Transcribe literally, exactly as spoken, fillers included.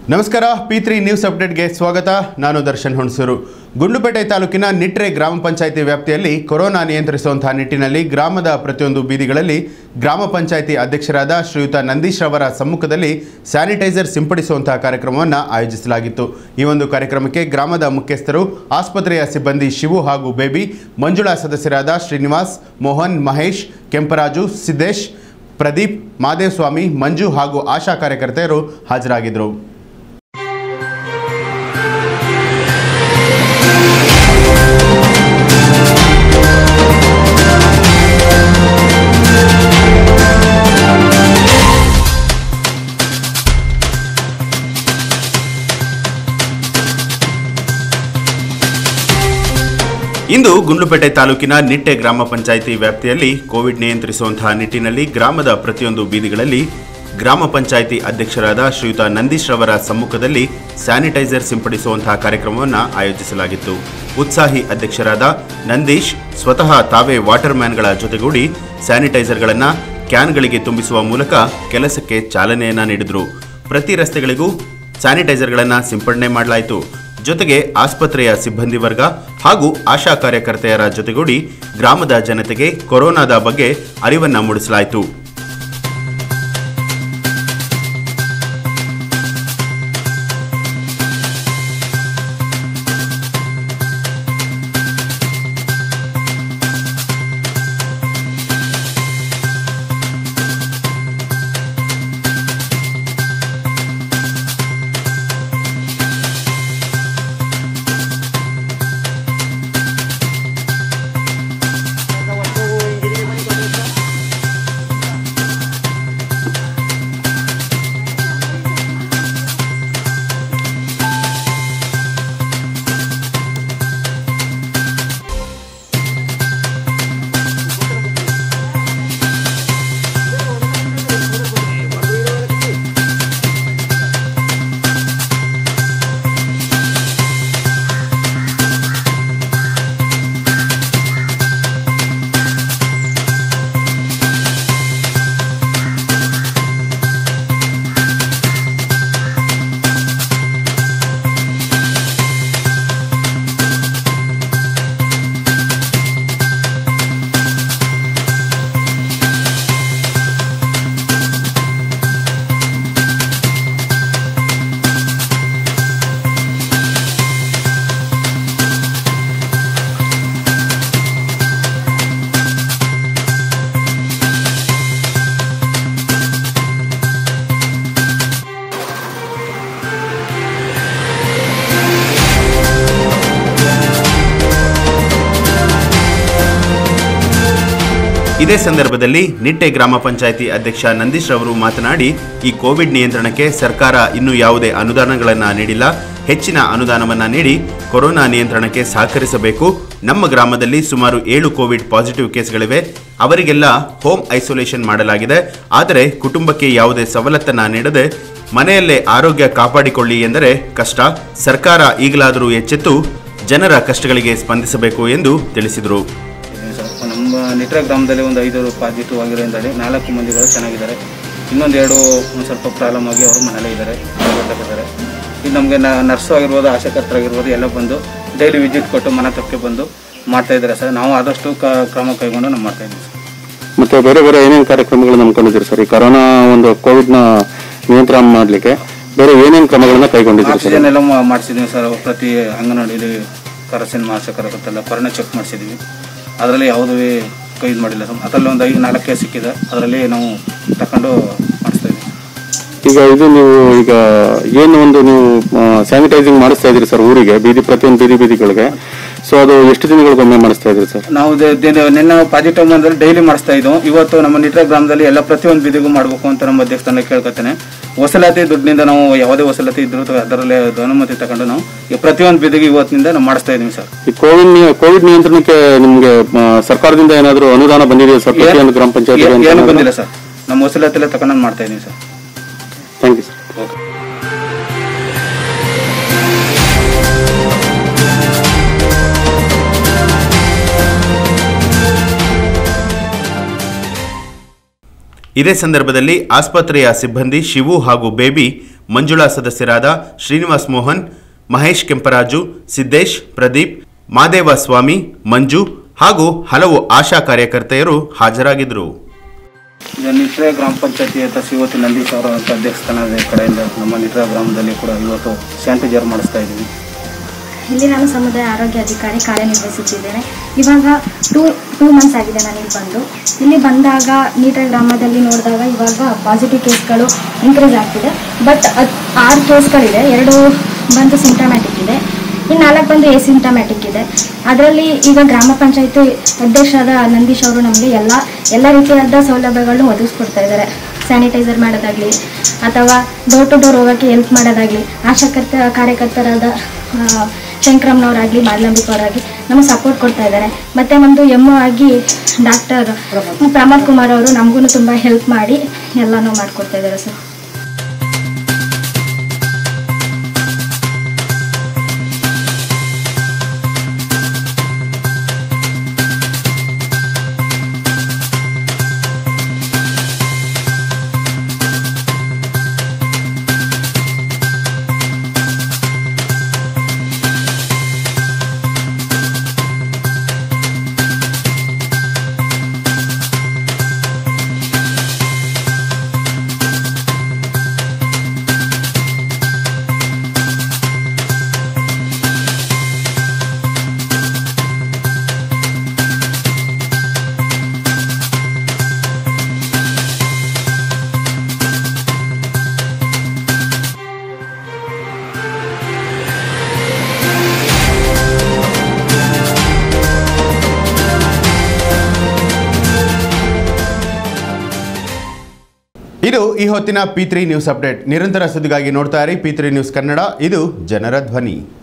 ನಮಸ್ಕಾರ P three news ಅಪ್ಡೇಟ್ಗೆ ಸ್ವಾಗತ. ನಾನು ದರ್ಶನ್ ಹುಣಸೂರು. ಗುಂಡ್ಲುಪೇಟೆ ತಾಲೂಕಿನ ನಿಟ್ರೆ ಗ್ರಾಮ ಪಂಚಾಯಿತಿ ವ್ಯಾಪ್ತಿಯಲ್ಲಿ ಕೊರೋನಾ ನಿಯಂತ್ರಿಸುವಂತಹ ನಿಟ್ಟಿನಲ್ಲಿ ಗ್ರಾಮದ ಪ್ರತಿಯೊಂದು ಬೀದಿಗಳಲ್ಲಿ ಗ್ರಾಮ ಪಂಚಾಯಿತಿ ಅಧ್ಯಕ್ಷರಾದ ಶ್ರೀಯುತ ನಂದೀಶ್ ಅವರ ಸಮ್ಮುಖದಲ್ಲಿ ಸ್ಯಾನಿಟೈಸರ್ ಸಿಂಪಡಿಸುವಂತಹ ಕಾರ್ಯಕ್ರಮವನ್ನು ಆಯೋಜಿಸಲಾಗಿತ್ತು. ಈ ಒಂದು ಕಾರ್ಯಕ್ರಮಕ್ಕೆ ಗ್ರಾಮದ ಮುಖ್ಯಸ್ಥರು, ಆಸ್ಪತ್ರೆಯ ಸಿಬ್ಬಂದಿ ಶಿವು ಹಾಗೂ ಬೇಬಿ, ಮಂಜುಳಾ ಸದಸ್ಯರಾದ ಶ್ರೀನಿವಾಸ್, ಮೋಹನ್, ಮಹೇಶ್, ಕೆಂಪರಾಜು, ಸಿದ್ದೇಶ್, ಪ್ರದೀಪ್, ಮಾದೇವಸ್ವಾಮಿ, ಮಂಜು ಹಾಗೂ ಆಶಾ ಕಾರ್ಯಕರ್ತೆಯರು ಹಾಜರಾಗಿದ್ದರು. ಇಂದು ಗುಂಡ್ಲುಪೇಟೆ ತಾಲೂಕಿನ ನಿಟ್ಟೆ ಗ್ರಾಮ ಪಂಚಾಯಿತಿ ವ್ಯಾಪ್ತಿಯಲ್ಲಿ ಕೋವಿಡ್ ನಿಯಂತ್ರಿಸುವಂತಹ ನಿಟ್ಟಿನಲ್ಲಿ ಗ್ರಾಮದ ಪ್ರತಿಯೊಂದು ಬೀದಿಗಳಲ್ಲಿ ಗ್ರಾಮ ಪಂಚಾಯಿತಿ ಅಧ್ಯಕ್ಷರಾದ ಶ್ರೀಯುತ ನಂದೀಶ್ ರವರ ಸಮ್ಮುಖದಲ್ಲಿ ಸ್ಯಾನಿಟೈಸರ್ ಸಿಂಪಡಿಸುವಂತಹ ಕಾರ್ಯಕ್ರಮವನ್ನು ಆಯೋಜಿಸಲಾಗಿತ್ತು. ಉತ್ಸಾಹಿ ಅಧ್ಯಕ್ಷರಾದ ನಂದೀಶ್ ಸ್ವತಃ ತಾವೇ ವಾಟರ್ ಮ್ಯಾನ್ಗಳ ಜೊತೆಗೂಡಿ ಸ್ಯಾನಿಟೈಸರ್ಗಳನ್ನು ಕ್ಯಾನ್ಗಳಿಗೆ ತುಂಬಿಸುವ ಮೂಲಕ ಕೆಲಸಕ್ಕೆ ಚಾಲನೆಯನ್ನ ನೀಡಿದರು. ಪ್ರತಿ ರಸ್ತೆಗಳಿಗೂ ಸ್ಯಾನಿಟೈಸರ್ಗಳನ್ನು ಸಿಂಪಡಣೆ ಮಾಡಲಾಯಿತು. ಜೊತೆಗೆ ಆಸ್ಪತ್ರೆಯ ಸಿಬ್ಬಂದಿ ವರ್ಗ ಹಾಗೂ ಆಶಾ ಕಾರ್ಯಕರ್ತೆಯರ ಜೊತೆಗೂಡಿ ಗ್ರಾಮದ ಜನತೆಗೆ ಕೊರೋನಾದ ಬಗ್ಗೆ ಅರಿವನ್ನ ಮೂಡಿಸಲಾಯಿತು. ಇದೇ ಸಂದರ್ಭದಲ್ಲಿ ನಿಟ್ಟೆ ಗ್ರಾಮ ಪಂಚಾಯಿತಿ ಅಧ್ಯಕ್ಷ ನಂದೀಶ್ ರವರು ಮಾತನಾಡಿ, ಈ ಕೋವಿಡ್ ನಿಯಂತ್ರಣಕ್ಕೆ ಸರ್ಕಾರ ಇನ್ನೂ ಯಾವುದೇ ಅನುದಾನಗಳನ್ನು ನೀಡಿಲ್ಲ. ಹೆಚ್ಚಿನ ಅನುದಾನವನ್ನು ನೀಡಿ ಕೊರೋನಾ ನಿಯಂತ್ರಣಕ್ಕೆ ಸಹಕರಿಸಬೇಕು. ನಮ್ಮ ಗ್ರಾಮದಲ್ಲಿ ಸುಮಾರು ಏಳು ಕೋವಿಡ್ ಪಾಸಿಟಿವ್ ಕೇಸ್ಗಳಿವೆ. ಅವರಿಗೆಲ್ಲ ಹೋಮ್ ಐಸೋಲೇಷನ್ ಮಾಡಲಾಗಿದೆ. ಆದರೆ ಕುಟುಂಬಕ್ಕೆ ಯಾವುದೇ ಸವಲತ್ತನ್ನು ನೀಡದೆ ಮನೆಯಲ್ಲೇ ಆರೋಗ್ಯ ಕಾಪಾಡಿಕೊಳ್ಳಿ ಎಂದರೆ ಕಷ್ಟ. ಸರ್ಕಾರ ಈಗಲಾದರೂ ಎಚ್ಚೆತ್ತು ಜನರ ಕಷ್ಟಗಳಿಗೆ ಸ್ಪಂದಿಸಬೇಕು ಎಂದು ತಿಳಿಸಿದರು. ನಮ್ಮ ನಿಟ್ರೆ ಗ್ರಾಮದಲ್ಲಿ ಒಂದು ಐದು ಪಾಸಿಟಿವ್ ಆಗಿರೋದ್ರಲ್ಲಿ ನಾಲ್ಕು ಮಂದಿಗಳು ಚೆನ್ನಾಗಿದ್ದಾರೆ. ಇನ್ನೊಂದು ಎರಡು ಒಂದು ಸ್ವಲ್ಪ ಪ್ರಾಬ್ಲಮ್ ಆಗಿ ಅವರು ಮನೇಲೇ ಇದ್ದಾರೆ, ಇದ್ದಾರೆ. ಇದು ನಮಗೆ ನರ್ಸು ಆಗಿರ್ಬೋದು, ಆಶಾಕರ್ತರಾಗಿರ್ಬೋದು ಎಲ್ಲ ಬಂದು ಡೈಲಿ ವಿಸಿಟ್ ಕೊಟ್ಟು ಮನೆ ತಪ್ಪಕ್ಕೆ ಬಂದು ಮಾಡ್ತಾ ಇದ್ದಾರೆ ಸರ್. ನಾವು ಆದಷ್ಟು ಕ್ರಮ ಕೈಗೊಂಡು ನಾವು ಮಾಡ್ತಾ ಇದ್ದೀವಿ ಸರ್. ಮತ್ತು ಬೇರೆ ಬೇರೆ ಏನೇನು ಕಾರ್ಯಕ್ರಮಗಳು ನಂಬ್ಕೊಂಡಿದ್ದೀರಿ ಸರ್? ಈ ಕೊರೋನಾ ಒಂದು ಕೋವಿಡ್ನ ನಿಯಂತ್ರಣ ಮಾಡಲಿಕ್ಕೆ ಬೇರೆ ಏನೇನು ಕ್ರಮಗಳನ್ನ ಕೈಗೊಂಡಿದ್ದೀರಿ? ಆಕ್ಸಿಜನ್ ಎಲ್ಲ ಮಾಡಿಸಿದ್ದೀವಿ ಸರ್. ಪ್ರತಿ ಅಂಗನವಾಡಿಲಿ ಕರಸಿನ ಆಶಾಕರ್ತರೆಲ್ಲ ಕೊರೋನಾ ಚೆಕ್ ಮಾಡಿಸಿದ್ದೀವಿ. ಅದರಲ್ಲಿ ಯಾವುದೂ ಕೈ ಇದು ಮಾಡಿಲ್ಲ ಸರ್. ಅದರಲ್ಲಿ ಒಂದು ಐದು ನಾಲ್ಕು ಕೇಸ್ ಸಿಕ್ಕಿದೆ, ಅದರಲ್ಲಿ ನಾವು ತಗೊಂಡು ಮಾಡಿಸ್ತಾ ಇದ್ದೀವಿ. ಈಗ ಇದು ನೀವು ಈಗ ಏನು ಒಂದು ನೀವು ಸ್ಯಾನಿಟೈಸಿಂಗ್ ಮಾಡಿಸ್ತಾ ಇದ್ದೀರಿ ಸರ್ ಊರಿಗೆ, ಬೀದಿ ಪ್ರತಿಯೊಂದು ಬೀದಿ ಬೀದಿಗಳಿಗೆ. ಸೊ ಅದು ಎಷ್ಟು ದಿನಗಳಿಗೊಮ್ಮೆ ಮಾಡಿಸ್ತಾ ಇದ್ದೀರಿ ಸರ್? ನಾವು ನಿನ್ನೆ ಪಾಸಿಟಿವ್ ಬಂದಲ್ಲಿ ಡೈಲಿ ಮಾಡಿಸ್ತಾ ಇದ್ದವು. ಇವತ್ತು ನಮ್ಮ ನಿಟ್ರೆ ಗ್ರಾಮದಲ್ಲಿ ಎಲ್ಲ ಪ್ರತಿಯೊಂದು ಬೀದಿಗೂ ಮಾಡಬೇಕು ಅಂತ ನಮ್ಮ ಅಧ್ಯಕ್ಷರನ್ನ ಕೇಳ್ಕೊತೇನೆ. ವಸೂಲಾತಿ ದುಡ್ಡಿನಿಂದ ನಾವು ಯಾವುದೇ ವಸೂಲಾತಿ ಇದ್ರು ಅದರಲ್ಲೇ ಅನುಮತಿ ತಗೊಂಡು ನಾವು ಪ್ರತಿಯೊಂದು ಬೀದಿಗೆ ಇವತ್ತಿನಿಂದ ನಾವು ಮಾಡಿಸ್ತಾ ಇದ್ದೀವಿ ಸರ್. ಈ ಕೋವಿಡ್ ಕೋವಿಡ್ ನಿಯಂತ್ರಣಕ್ಕೆ ನಿಮಗೆ ಸರ್ಕಾರದಿಂದ ಏನಾದರೂ ಅನುದಾನ ಬಂದಿದೆಯಾ ಸರ್? ಪ್ರತಿಯೊಂದು ಗ್ರಾಮ ಪಂಚಾಯತ್ ಏನು ಬಂದಿಲ್ಲ ಸರ್. ನಮ್ಮ ವಸೂಲಾತಿ ಎಲ್ಲ ತಗೊಂಡು ಮಾಡ್ತಾ ಇದ್ದೀವಿ sir. Thank you sir. Okay. ಇದೇ ಸಂದರ್ಭದಲ್ಲಿ ಆಸ್ಪತ್ರೆಯ ಸಿಬ್ಬಂದಿ ಶಿವು ಹಾಗೂ ಬೇಬಿ ಮಂಜುಳಾ ಸದಸ್ಯರಾದ ಶ್ರೀನಿವಾಸ್ ಮೋಹನ್, ಮಹೇಶ್ ಕೆಂಪರಾಜು, ಸಿದ್ದೇಶ್, ಪ್ರದೀಪ್, ಮಾದೇವ ಸ್ವಾಮಿ, ಮಂಜು ಹಾಗೂ ಹಲವು ಆಶಾ ಕಾರ್ಯಕರ್ತೆಯರು ಹಾಜರಾಗಿದ್ದರು. ನಿಟ್ರೆ ಗ್ರಾಮ ಪಂಚಾಯತಿ ಅಂತ ಶ್ರೀವತಿ ನಂದೀಶ್ ಅವರ ಅಧ್ಯಕ್ಷಸ್ಥಾನದ ಕಡೆಯಿಂದ ನಮ್ಮ ನಿಟ್ರೆ ಗ್ರಾಮದಲ್ಲಿ ಕೂಡ ಇವತ್ತು ಸ್ಯಾನಿಟೈಸರ್ ಮಾಡಿಸ್ತಾ ಇದ್ದೀವಿ. ಇಲ್ಲಿ ನಾನು ಸಮುದಾಯ ಆರೋಗ್ಯ ಅಧಿಕಾರಿ ಕಾರ್ಯನಿರ್ವಹಿಸುತ್ತಿದ್ದೇನೆ. ಇವಾಗ ಟೂ ಟೂ ಮಂತ್ಸ್ ಆಗಿದೆ ನಾನು ಇಲ್ಲಿ ಬಂದು. ಇಲ್ಲಿ ಬಂದಾಗ ನಿಟ್ರೆ ಗ್ರಾಮದಲ್ಲಿ ನೋಡಿದಾಗ ಇವಾಗ ಪಾಸಿಟಿವ್ ಕೇಸ್ಗಳು ಇನ್ಕ್ರೀಸ್ ಆಗ್ತಿದೆ. ಬಟ್ ಆರು ಕೇಸ್ಗಳಿದೆ, ಎರಡು ಬಂದು ಸಿಂಟಮ್ಯಾಟಿಕ್ ಇದೆ, ಇನ್ನು ನಾಲ್ಕು ಬಂದು ಎಸಿಂಟಮ್ಯಾಟಿಕ್ ಇದೆ. ಅದರಲ್ಲಿ ಈಗ ಗ್ರಾಮ ಪಂಚಾಯತಿ ಅಧ್ಯಕ್ಷರಾದ ನಂದೀಶ್ ಅವರು ನಮಗೆ ಎಲ್ಲ ಎಲ್ಲ ರೀತಿಯಾದ ಸೌಲಭ್ಯಗಳನ್ನು ಒದಗಿಸ್ಕೊಡ್ತಾ ಇದ್ದಾರೆ. ಸ್ಯಾನಿಟೈಸರ್ ಮಾಡೋದಾಗಲಿ ಅಥವಾ ಡೋರ್ ಟು ಡೋರ್ ಹೋಗೋಕ್ಕೆ ಹೆಲ್ಪ್ ಮಾಡೋದಾಗಲಿ, ಆಶಾಕರ್ತ ಕಾರ್ಯಕರ್ತರಾದ ಶಂಕರಮ್ಮನವರಾಗಲಿ ಮಾದಲಂಬಿಕವರಾಗಿ ನಮಗೆ ಸಪೋರ್ಟ್ ಕೊಡ್ತಾ ಇದ್ದಾರೆ. ಮತ್ತು ಒಂದು ಎಮ್ ಒ ಆಗಿ ಡಾಕ್ಟರ್ ಪ್ರಮೋದ್ ಕುಮಾರ್ ಅವರು ನಮಗೂ ತುಂಬ ಹೆಲ್ಪ್ ಮಾಡಿ ಎಲ್ಲನೂ ಮಾಡಿಕೊಡ್ತಾ ಇದ್ದಾರೆ ಸರ್. ಇದು ಈ ಹೊತ್ತಿನ ಪಿ ತ್ರೀ ನ್ಯೂಸ್ ಅಪ್ಡೇಟ್. ನಿರಂತರ ಸುದ್ದಿಗಾಗಿ ನೋಡ್ತಾ ಇರಿ ಪಿ ತ್ರೀ ನ್ಯೂಸ್ ಕನ್ನಡ. ಇದು ಜನರ ಧ್ವನಿ.